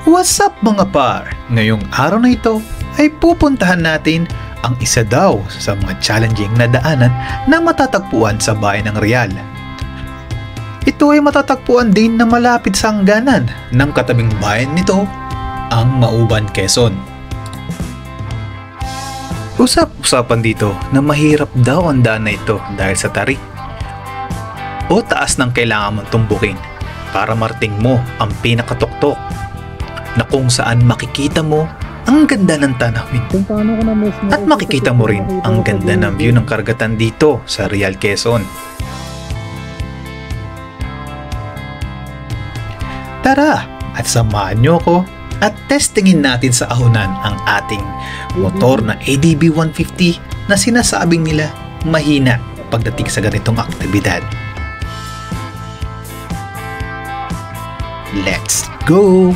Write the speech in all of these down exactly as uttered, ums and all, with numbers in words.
What's up mga par? Ngayong araw na ito ay pupuntahan natin ang isa daw sa mga challenging na daanan na matatagpuan sa bayan ng Real. Ito ay matatagpuan din na malapit sa hangganan ng katabing bayan nito, ang Mauban, Quezon. Usap-usapan dito na mahirap daw ang daan na ito dahil sa tarik o taas ng kailangan mong tumbukin para marating mo ang pinakatuktok na kung saan makikita mo ang ganda ng tanawin at makikita mo rin ang ganda ng view ng karagatan dito sa Real, Quezon. Tara at samahan nyo ko at testingin natin sa ahunan ang ating motor na A D B one fifty na sinasabing nila mahina pagdating sa ganitong aktibidad. Let's go!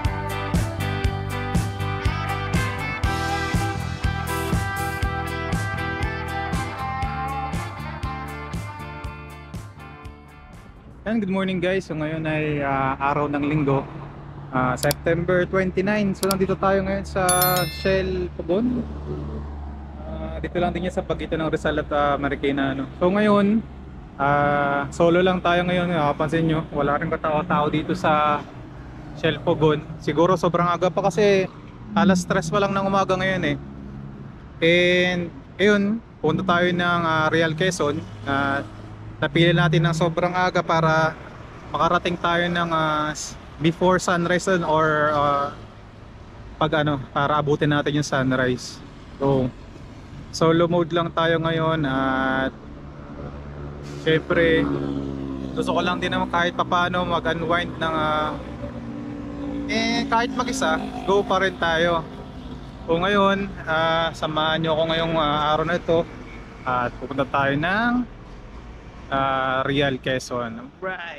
And good morning guys, so ngayon ay uh, araw ng linggo, uh, September twenty-nine. So nandito tayo ngayon sa Shell Pogon, uh, dito lang din yan sa pagitan ng Rizal at uh, Marikina, no? So ngayon, uh, solo lang tayo ngayon. Nakapansin nyo, wala rin katao-tao dito sa Shell Pogon. Siguro sobrang aga pa kasi alas tres pa lang ng umaga ngayon eh. And ayun, punta tayo ng uh, Real, Quezon. uh, Napili natin ng sobrang aga para makarating tayo ng uh, before sunrise or uh, pag ano, para abutin natin yung sunrise. So solo mode lang tayo ngayon at syempre gusto ko lang din naman kahit papano mag-unwind ng uh, eh kahit mag-isa, go pa rin tayo. So ngayon, uh, samahan nyo ako ngayong uh, araw na ito at pupunta tayo ng Uh, Real, Quezon. Right.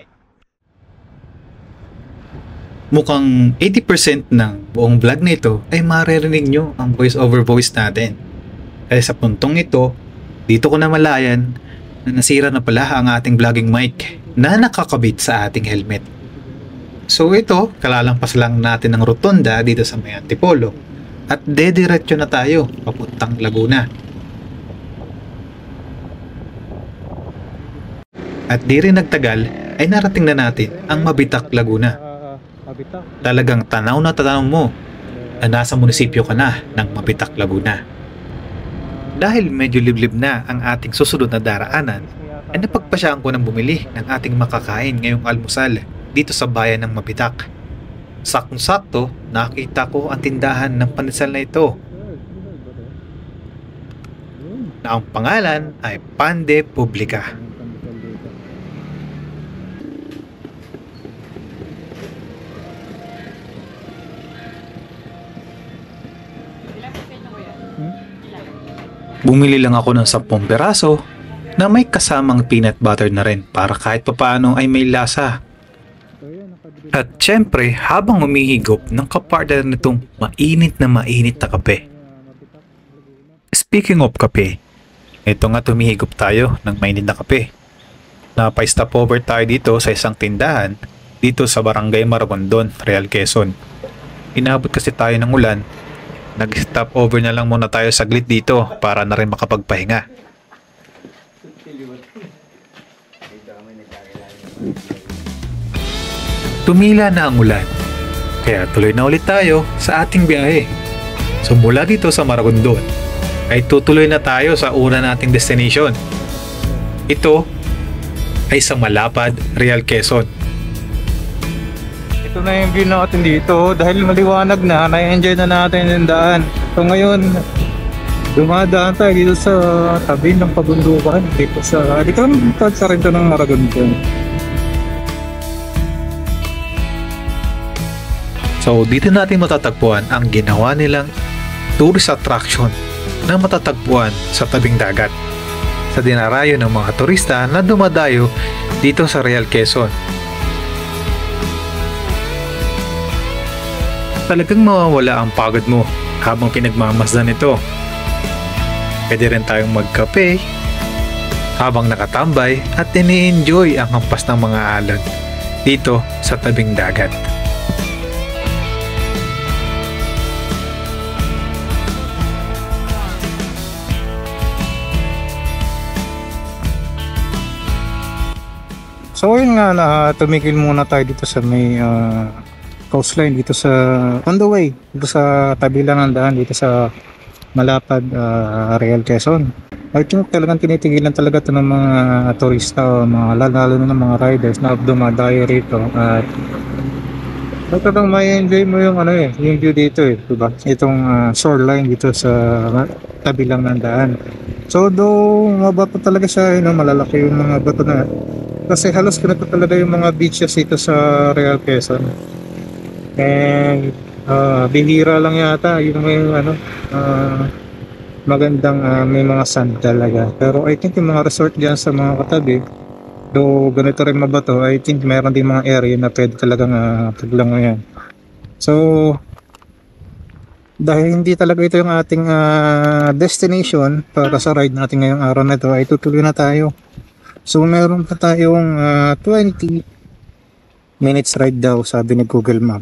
Mukhang eighty percent ng buong vlog na ito ay maririnig nyo ang voice over voice natin. Kaya sa puntong ito, dito ko na malayan na nasira na pala ang ating vlogging mic na nakakabit sa ating helmet. So ito, kalalampas lang natin ng rotonda dito sa may Antipolo at dediretso na tayo papuntang Laguna. At di rin nagtagal ay narating na natin ang Mabitak, Laguna. Talagang tanaw na tanaw mo na nasa munisipyo ka na ng Mabitak, Laguna. Dahil medyo liblib na ang ating susunod na daraanan, ay napagpasyaan ko ng bumili ng ating makakain ngayong almusal dito sa bayan ng Mabitak. Saktong-sakto nakita ko ang tindahan ng pandesal na ito na ang pangalan ay Pande Publica. Bumili lang ako ng sampung peraso na may kasamang peanut butter na rin para kahit papaano ay may lasa. At syempre, habang umihigop ng kapartner nitong mainit na mainit na kape. Speaking of kape, ito nga tumihigop tayo ng mainit na kape. Napa-stop over tayo dito sa isang tindahan dito sa Barangay Maragondon, Real, Quezon. Inabot kasi tayo ng ulan. Nag-stop over na lang muna tayo saglit dito para na rin makapagpahinga. Tumila na ang ulan, kaya tuloy na ulit tayo sa ating biyahe. So mula dito sa Maragondon ay tutuloy na tayo sa una nating destination. Ito ay sa Malapad, Real, Quezon. Ito na yung view natin dito dahil maliwanag na, na-enjoy na natin yung daan. So ngayon, dumadaan tayo dito sa tabi ng pabundukan dito sa dito sa rinto ng Maragondon. So dito natin matatagpuan ang ginawa nilang tourist attraction na matatagpuan sa tabing dagat sa dinarayo ng mga turista na dumadayo dito sa Real, Quezon. Talagang mawawala ang pagod mo habang pinagmamasdan ito. Pwede rin tayong magkape habang nakatambay at ini-enjoy ang hampas ng mga alon dito sa tabing dagat. So ayun nga, na tumigil muna tayo dito sa may uh, coastline dito sa on the way dito sa tabi lang ng daan dito sa Malapad, uh, Real Quezon. I think talagang tinitigilan talaga ito ng mga turista o mga lalo na ng mga riders na dumadayo rito at talagang may enjoy mo yung ano eh, yung view dito eh, diba? Itong uh, shoreline dito sa tabi lang ng daan. So though mabato talaga siya, you know, malalaki yung mga bato na kasi halos ganito talaga yung mga beaches dito sa Real Quezon. And uh, bihira lang yata yung may ano uh, magandang uh, may mga sand talaga. Pero I think yung mga resort dyan sa mga katabi, though ganito rin mabato, I think meron din mga area na pwede talagang uh, paglangoyan. So dahil hindi talaga ito yung ating uh, destination para sa ride natin ngayong araw na ito, ay tutuloy na tayo. So meron pa tayong uh, twenty minutes ride daw, sabi ni Google Map.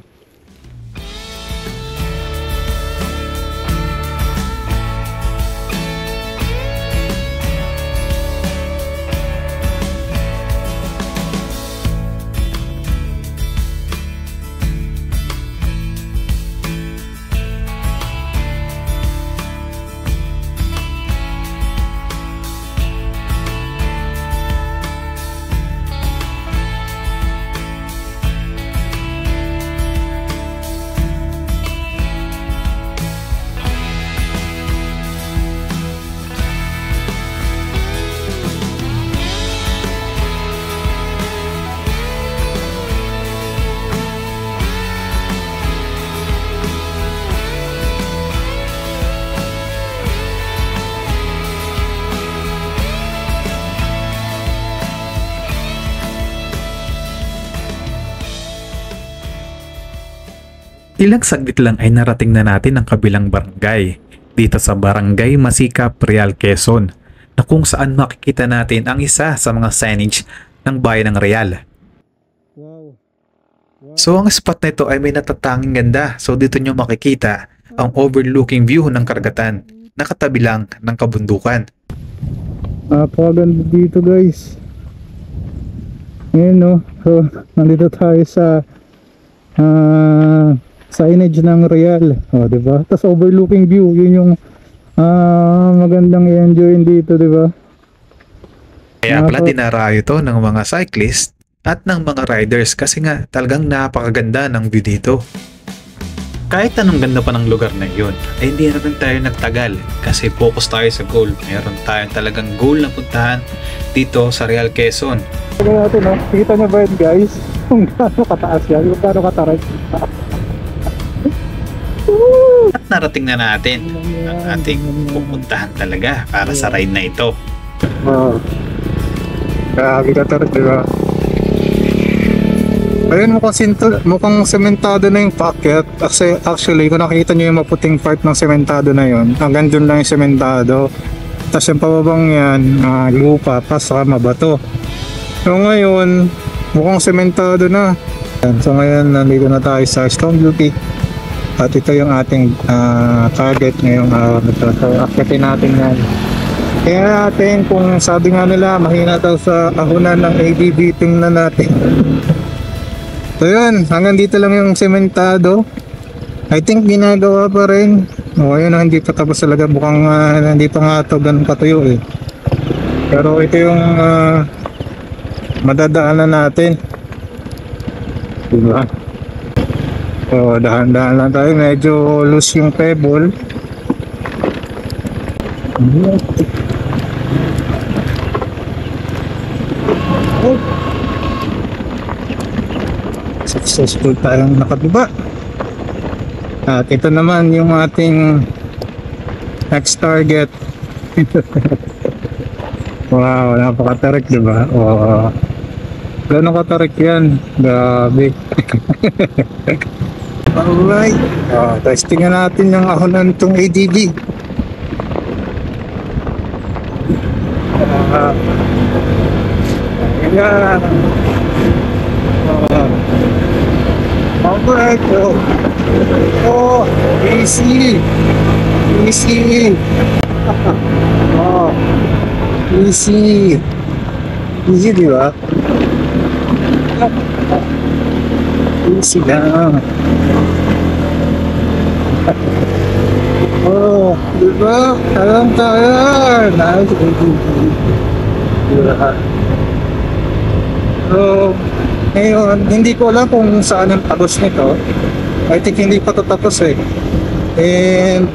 Ilang saglit lang ay narating na natin ang kabilang barangay dito sa Barangay Masikap, Real Quezon, na kung saan makikita natin ang isa sa mga signage ng bayan ng Real. Wow. Wow. So ang spot na ito ay may natatanging ganda. So dito nyo makikita ang overlooking view ng karagatan na katabi lang ng kabundukan. Napakaganda dito guys. Ngayon no, so nandito tayo sa uh, signage ng Real, oh, diba? Tapos overlooking view, yun yung uh, magandang i-enjoy dito, diba? Kaya pala dinarayo to ng mga cyclist at ng mga riders kasi nga talagang napakaganda ng view dito. Kahit anong ganda pa ng lugar na yun, ay hindi na rin tayo nagtagal kasi focus tayo sa goal. Meron tayong talagang goal na puntahan dito sa Real Quezon. Tignan natin, no? Kita nyo ba yun guys? Kung gaano kataas yan, kung gaano kataray. At narating na natin ang ating pupuntahan talaga para sa ride na ito. Wow. Grabe ka talaga, diba? Ayun, mukhang, sinto, mukhang sementado na yung packet. Kasi actually, kung nakita nyo yung maputing part ng sementado na yun, hanggang dun lang yung sementado. Tapos yung pababang yan, uh, lupa, pa saka mabato. So ngayon, mukhang sementado na. So ngayon, nandito na tayo sa Stone Beauty. At ito yung ating uh, target ngayong araw na ito. So akyatin natin yan. Kaya natin, kung sabi nga nila, mahina daw sa ahunan ng A D B, tingnan natin. So yun, hanggang dito lang yung sementado. I think ginagawa pa rin. O ayun, hindi pa tapos talaga. Mukhang uh, hindi pa nga ito ganun katuyo eh. Pero ito yung uh, madadaanan natin. Diba? So dahan-dahan lang tayo. Medyo loose yung pebble. Oh. Successful tayong nakadiba. At ito naman yung ating next target. Wow, napakatarik, diba? Oh, gano'ng katarik yan? Grabe. Alright, oh, testingan natin yung ahonan itong A D B. Uh, yeah. Uh, Alright, oh. Oh, easy. Easy. Oh, easy. Easy, diba? Easy lang. Oh, diba? Alam tayo. Nice. Diba? So, ngayon, hindi ko alam kung saan ang tapos nito. I think hindi pa ito tapos eh. And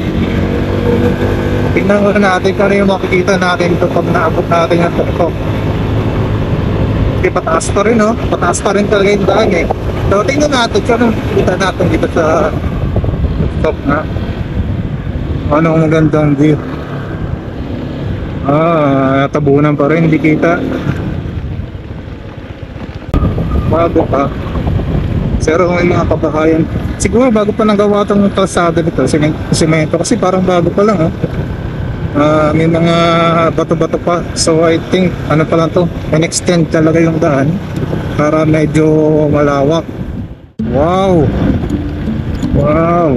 tingnan ko natin kung ano yung makikita natin ito pag naabot natin ang tuktok. Kasi pataas pa rin, no? Pataas pa rin talaga yung daan eh. So, tingnan natin kung anong kita natin dito sa tuktok na. Anong magandang view. Ah, tabunan pa rin, hindi kita. Bago pa. Pero may mga kabahayan. Siguro bago pa nagawa itong kalsada dito, semento, kasi parang bago pa lang, oh. Uh, may mga bato-bato pa. So I think, ano pa lang to, in-extend talaga yung daan para medyo malawak. Wow! Wow!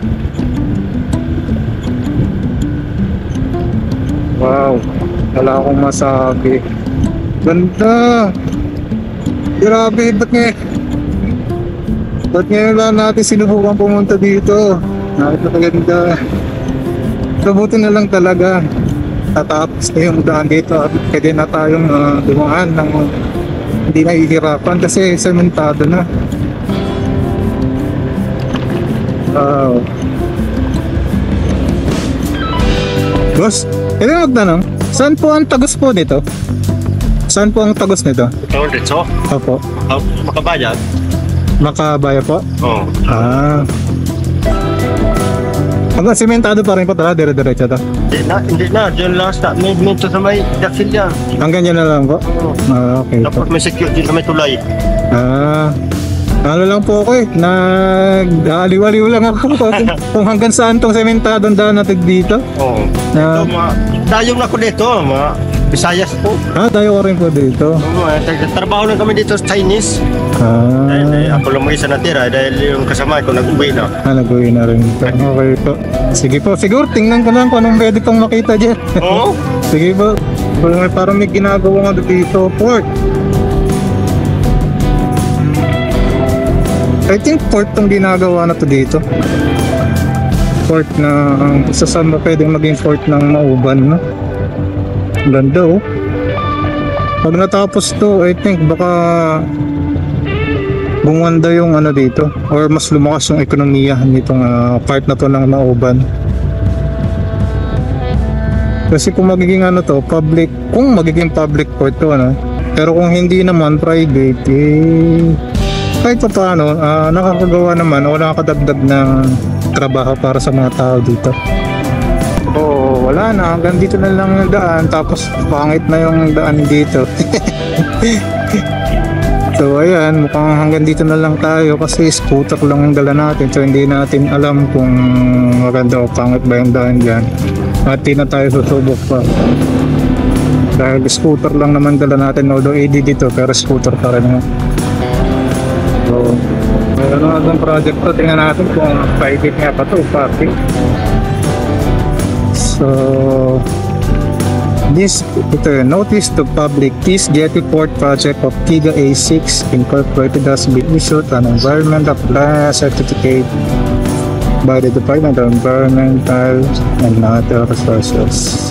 Wow! Wala akong masabi. Ganda! Grabe, ba't nga ba't ngayon lang natin sinubukan pumunta dito? Napakaganda. Mabuti na lang talaga tatapos na yung daan dito at pwede na tayong uh, dumaan ng hindi nahihirapan kasi sementado na. Wow. Boss, kaya magtanong, saan po ang tagos po nito? Saan po ang tagos nito? Ito dito? Opo. Oh, makabayad? Makabaya po? Oo. Oh. Ah. Hanggang sementado pa rin po talaga, dire-diretso to? Hindi na, hindi na. Diyan last na. May minto sa may daksil yan. Hanggang yan na lang po? Oo. Ah, okay po. Tapos may secure din sa may tulay. Ah. Ano lang po ako eh, nag-aliw-aliw lang ako kung hanggang saan tong sementadong daan natin dito. Oo. Na, Ito, mga, dayong na ko dito, mga Visayas po. ah, tayo ko rin po dito. Oo, eh, tag- trabaho lang kami dito sa Chinese. Ah, Dahil eh, ako lang mag-isa natira dahil yung kasama ko nag-uwi na. ah nag-uwi na rin po. Okay po. Sige po, siguro tingnan ko lang kung anong pwede pang makita dyan. Oo. Sige po. Parang- Parang may ginagawa nga dito, port. I think port tong ginagawa na to dito. Port na ang isa sa mga pwedeng maging port ng Mauban, no? Ganda, oh. Pag natapos to, I think baka bumanda yung ano dito or mas lumakas yung ekonomiya nitong uh, part na to ng Mauban. Kasi kung magiging ano to, public, kung magiging public port to, ano, pero kung hindi naman private, eh, kahit pa paano, uh, nakakagawa naman o nakakadagdag ng trabaho para sa mga tao dito. Oo, wala na, hanggang dito na lang yung daan, tapos pangit na yung daan dito. So ayan, mukhang hanggang dito na lang tayo kasi scooter lang ang dala natin, so hindi natin alam kung maganda o pangit ba yung daan dyan. At di na tayo susubok pa dahil scooter lang naman dala natin, although A D dito pero scooter pa rin. So mayroon na itong project to, tingnan natin kung private nga pa to, parking. So this, ito, notice to public, this Getty Port project of Tiga A six Incorporated has been issued an environmental plan certificate by the Department of Environmental and Natural Resources.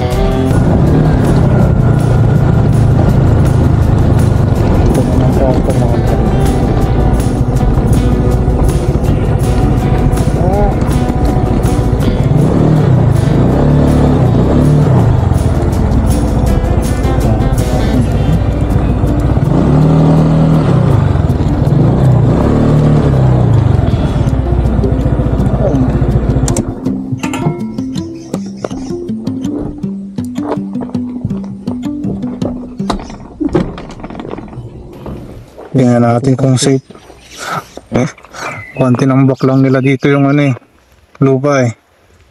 Tingnan natin kung safe. Eh, konti ng block lang nila dito yung ano eh, lupa eh.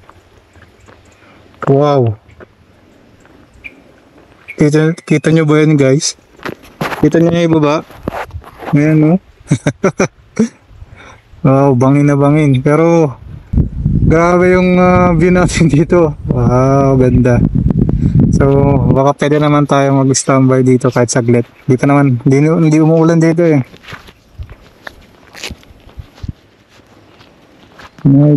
Wow. Kita, kita nyo ba yan guys? Kita nyo yung ibaba? Ayan o. Wow, bangin na bangin. Pero grabe yung uh, view natin dito. Wow, ganda. So baka pwede naman tayo mag-standby dito kahit saglit. Dito naman, hindi, hindi umuulan dito eh. Right.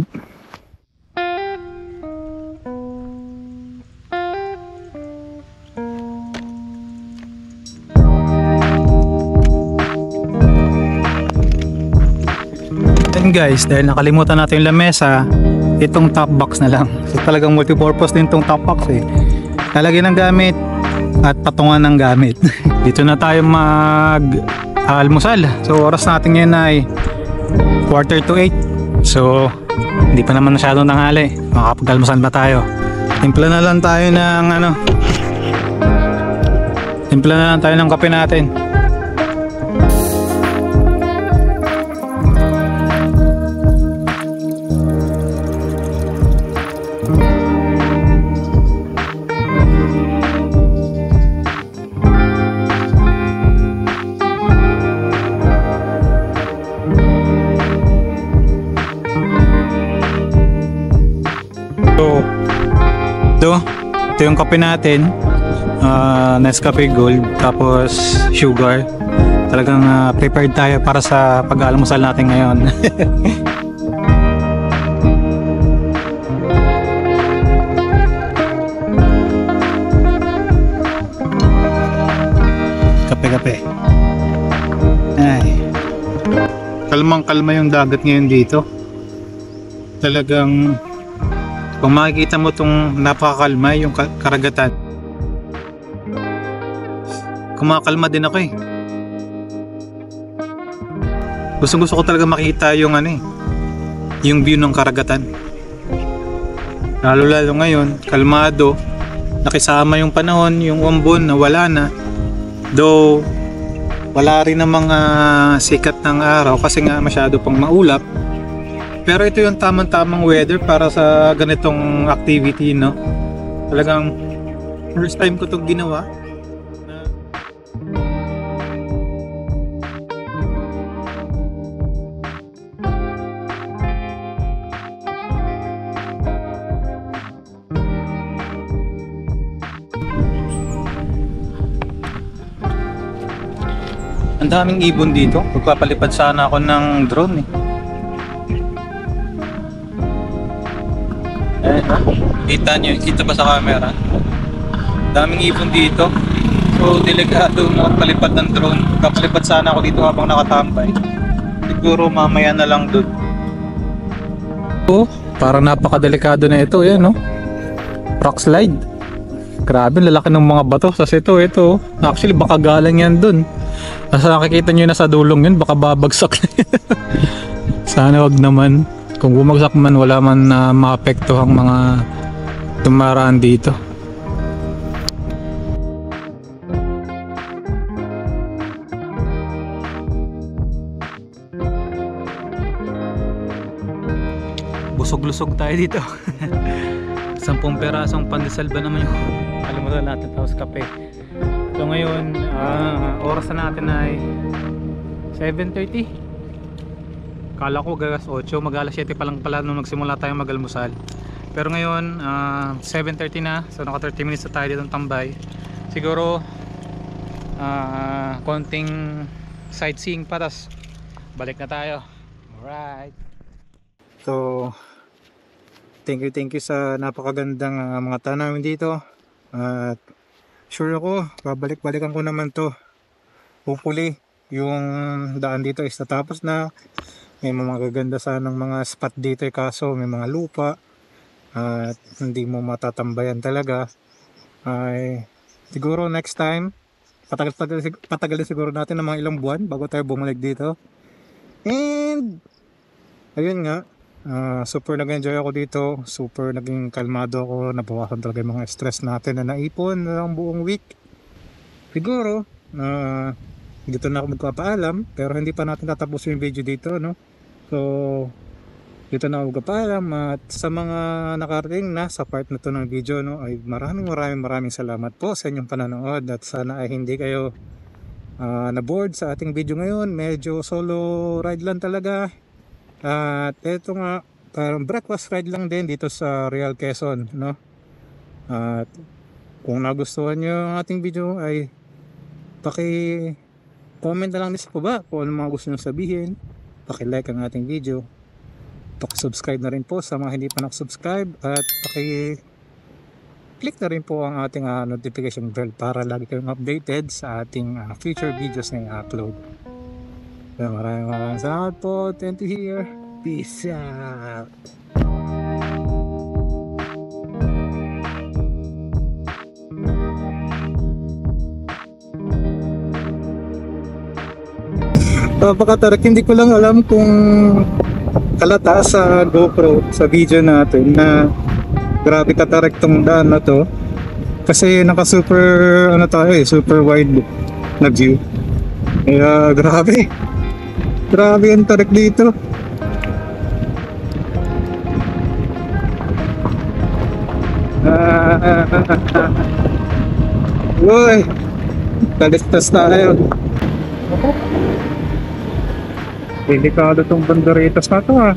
Then guys, dahil nakalimutan natin yung lamesa, itong top box na lang. So talagang multipurpose din itong top box eh. Lalagyan ng gamit at patungan ng gamit. Dito na tayo mag almusal. So oras natin ngayon ay quarter to eight. So hindi pa naman masyadong tanghali. Makapag-almusal ba tayo? Timpla na lang tayo ng ano. Timpla na lang tayo ng kape natin. So, ito, ito yung kape natin, uh, Nescafe Gold, tapos sugar. Talagang uh, prepared tayo para sa pag-almusal natin ngayon. Kape-kape. Ay. Kalmang-kalma yung dagat ngayon dito. Talagang kung makikita mo itong napakakalma yung karagatan, kumakalma din ako eh. Gusto gusto ko talaga makita yung ano eh, yung view ng karagatan. Lalo lalo ngayon, kalmado, nakisama yung panahon, yung umbon na wala na. Though wala rin ang mga sikat ng araw kasi nga masyado pang maulap. Pero ito yung tamang-tamang weather para sa ganitong activity, no? Talagang first time ko itong ginawa. Ang daming ibon dito. Magpapalipad sana ako ng drone eh. Eh, kita nyo, kita ba sa camera? Daming ibon dito. So, delikado makapalipad ng drone. Kapalipad sana ako dito habang nakatambay. Siguro mamaya na lang doon. Oh, parang napakadelikado na ito, yan no? Rock slide. Grabe, lalaki ng mga bato. Tapos ito, ito. Actually, baka galang yan doon. Nasa nakikita nyo na sa dulong yun, baka babagsak na yan. Sana wag naman. Kung bumagsak man, wala man na uh, maapektuhang mga tumaraan dito. Busog-lusog tayo dito. Sampung perasong pandesal ba naman yung kalimutan natin, tapos kape. So ngayon, uh, oras na natin ay seven thirty. Kala ko gagas eight, mag-alas seven pa lang pala nung nagsimula tayong mag-almusal. Pero ngayon, uh, seven thirty na, so naka thirty minutes na tayo dito ng tambay. Siguro, uh, konting sightseeing pa, tas balik na tayo. Alright. So, thank you, thank you sa napakagandang uh, mga tanawin dito. At sure ako, babalik-balikan ko naman to. Hopefully, yung daan dito is natapos na. May mga gaganda sanang mga spot dito eh, kaso may mga lupa at hindi mo matatambayan talaga. Ay siguro next time patagal patagal, patagal siguro natin ng mga ilang buwan bago tayo bumalik dito. And ayun nga, uh, super nag-enjoy ako dito, super naging kalmado ako, nabawasan talaga yung mga stress natin na naipon ng buong week. Siguro uh, dito na ako magpapaalam, pero hindi pa natin tatapusin yung video dito, no? So, dito na ako magpapaalam at sa mga nakarating na sa part na to ng video, no, ay maraming maraming maraming salamat po sa inyong panonood at sana ay hindi kayo uh, na-bored sa ating video ngayon. Medyo solo ride lang talaga. At ito nga, parang breakfast ride lang din dito sa Real Quezon, no? At Kung nagustuhan nyo ang ating video ay paki-comment na lang din sa baba kung ano mga gusto nyo sabihin. Paki-like ang ating video. Paki-subscribe na rin po sa mga hindi pa nakasubscribe at paki-click na rin po ang ating uh, notification bell para lagi kayong updated sa ating uh, future videos na i-upload. So, maraming maraming salamat po. Thank you here. Peace out. Napakatarik, hindi ko lang alam kung kalata sa GoPro sa video natin na grabe katarik tong daan na to kasi naka super ano tayo eh, super wide na view. Kaya grabe grabe ang tarik dito. Ah, uy, talistas tayo. Delikado tong banderitas na to ah.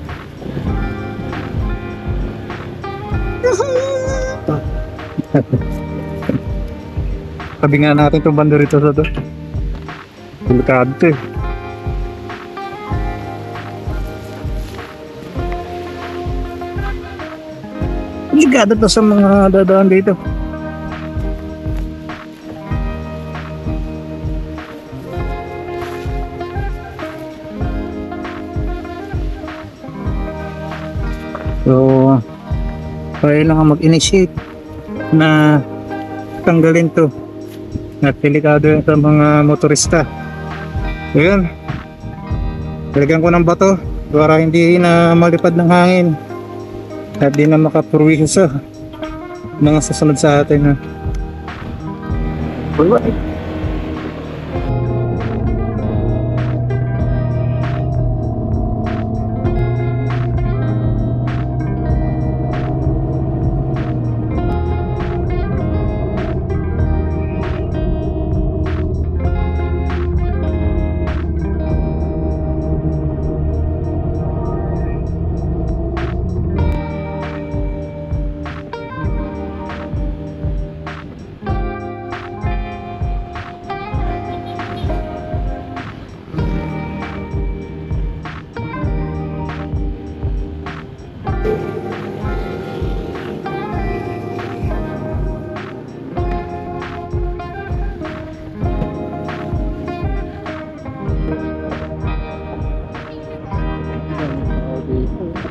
Sabi nga natin tong banderitas na to. Delikado to eh. Delikado to sa mga dadaan dito. So, kailangan mag-initiate na tanggalin to at delikado yan sa mga motorista. Ayan, lagyan ko ng bato para hindi na malipad ng hangin at di na makapurwisyo sa mga susunod sa atin. Alright. Okay.